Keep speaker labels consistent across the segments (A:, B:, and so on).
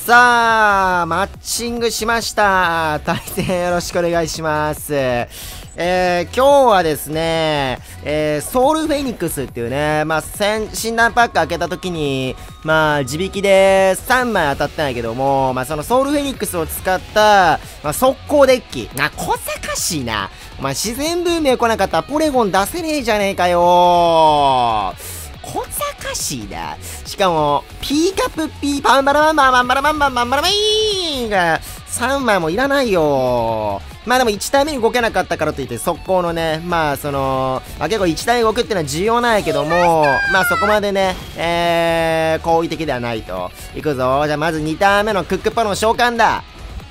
A: さあ、マッチングしました。対戦よろしくお願いします。今日はですね、ソウルフェニックスっていうね、診断パック開けた時に、自引きで3枚当たったんやけども、そのソウルフェニックスを使った、速攻デッキ。小賢しいな。自然文明来なかったらポレゴン出せねえじゃねえかよ小賢しいな。しかも、ピーカプッピーパンバラバンバンバンバラバンバンバンバラバイーが3枚もいらないよ。でも1体目に動けなかったからといって速攻のね、結構1体目動くっていうのは重要なんやけども、そこまでね、好意的ではないと。いくぞ。じゃあまず2ターン目のクックパの召喚だ。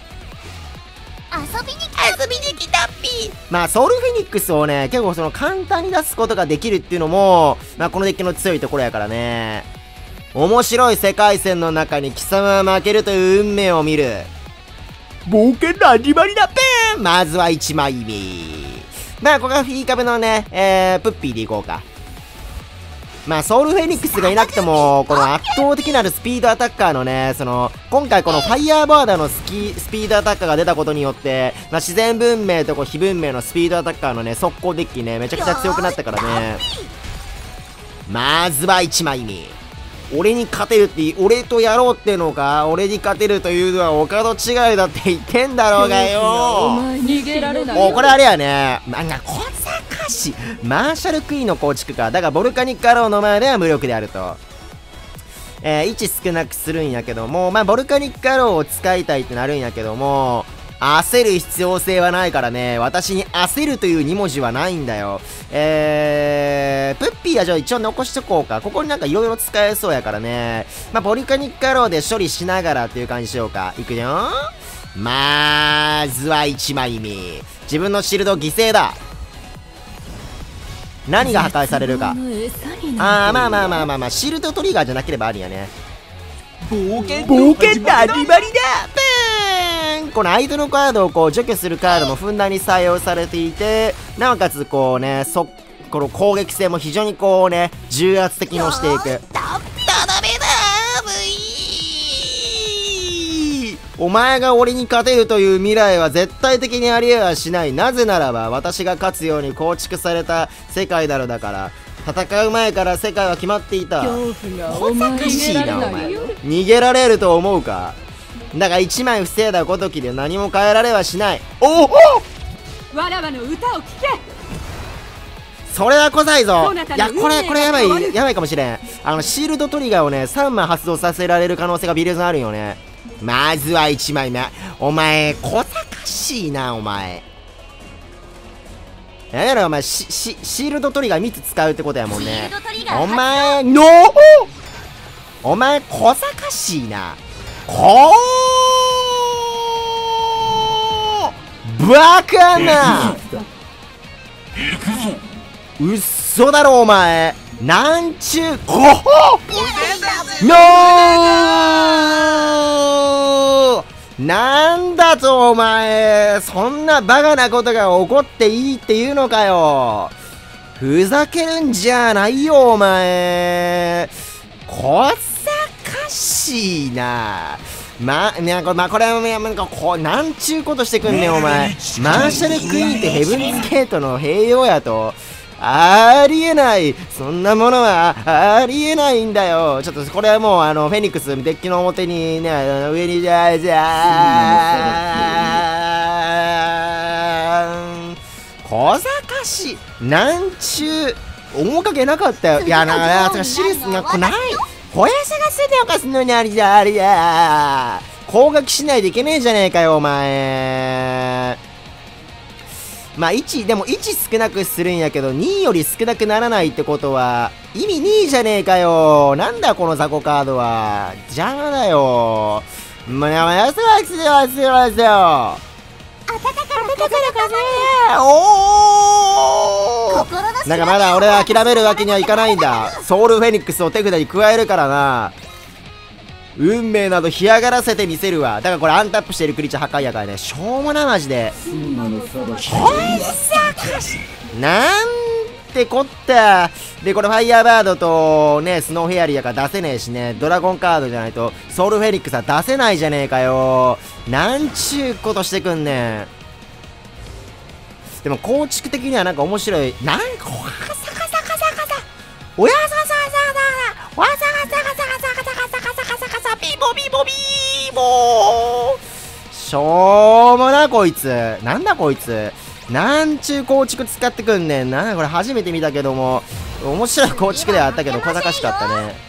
B: 遊びに来たっぴ
A: ー。ソウルフェニックスをね、結構簡単に出すことができるっていうのも、このデッキの強いところやからね。面白い世界線の中に貴様は負けるという運命を見る。冒険の始まりだぺー。まずは1枚目。ここがフィーカブのね、プッピーでいこうか。ソウルフェニックスがいなくても、この圧倒的なるスピードアタッカーのね、今回このファイヤーバーダーのスピードアタッカーが出たことによって、自然文明と非文明のスピードアタッカーのね、速攻デッキね、めちゃくちゃ強くなったからね。まずは1枚目。俺に勝てるって、俺とやろうってのか。俺に勝てるというのはお門違いだって言ってんだろうがよ。
B: 逃げられない
A: もうこれあれやね。小賢しい。マーシャルクイーンの構築か。だからボルカニックアローの前では無力であると。位置少なくするんやけども、ボルカニックアローを使いたいってなるんやけども、焦る必要性はないからね。私に焦るという2文字はないんだよ。プッピーはじゃあ一応残しとこうか。ここにいろいろ使えそうやからね。ボルカニックアローで処理しながらっていう感じしようか。いくよ。まずは1枚目。自分のシールド犠牲だ。何が破壊されるか。シールドトリガーじゃなければあるんやね。冒険の始まりだ。この相手のカードを除去するカードもふんだんに採用されていて、なおかつこの攻撃性も非常に重圧的に押していく。お前が俺に勝てるという未来は絶対的にありえはしない。なぜならば私が勝つように構築された世界だろだから。戦う前から世界は決まっていた。小賢しいなお前。逃げられると思うか。だが1枚防いだごときで何も変えられはしない。おお、
B: わらわの歌を聴け。
A: それは小さいぞ。いやこれやばいかもしれん。シールドトリガーをね3枚発動させられる可能性が微妙にあるよね。まずは1枚目。お前小賢しいなお前。やろお前シールドトリガー3つ使うってことやもんね。お前お前小賢しいな。バカな。うっそだろお前。なんちゅうなんだとお前。そんなバカなことが起こっていいっていうのかよ。ふざけるんじゃないよお前。小賢しいな。これはなんちゅうことしてくんねんお前。マーシャルクイーンってヘブンズゲートの併用やと。ありえない。そんなものはありえないんだよ。ちょっとこれはもうフェニックスデッキの表にね、上にじゃーん小賢しい。なんちゅう面影なかったよ。いやシリスが来ない。小屋探せておかすのにありだ。攻撃しないといけねえじゃねえかよお前。でも1少なくするんやけど2より少なくならないってことは意味ねえじゃねえかよ。なんだこの雑魚カードは。邪魔だよ。やせますよ。まだ俺は諦めるわけにはいかないんだ。ソウルフェニックスを手札に加えるからな。運命など干上がらせてみせるわ。だからこれアンタップしてるクリーチャー破壊やからね。しょうもなマジで。なんててこった。で、これファイヤーバードとね、スノーフェアリーやから出せねえしね、ドラゴンカードじゃないと、ソウルフェニックスは出せないじゃねえかよ。なんちゅうことしてくんねん。でも構築的にはなんか面白い。なんか、カサカサカサカサ。おやささささ。わさがさがさがさがさがさがさがさがさ。ビボビボビーボー。しょうもなこいつ。なんだこいつ。なんちゅう構築使ってくんねん。なんだこれ初めて見たけども。面白い構築ではあったけど小賢しかったね。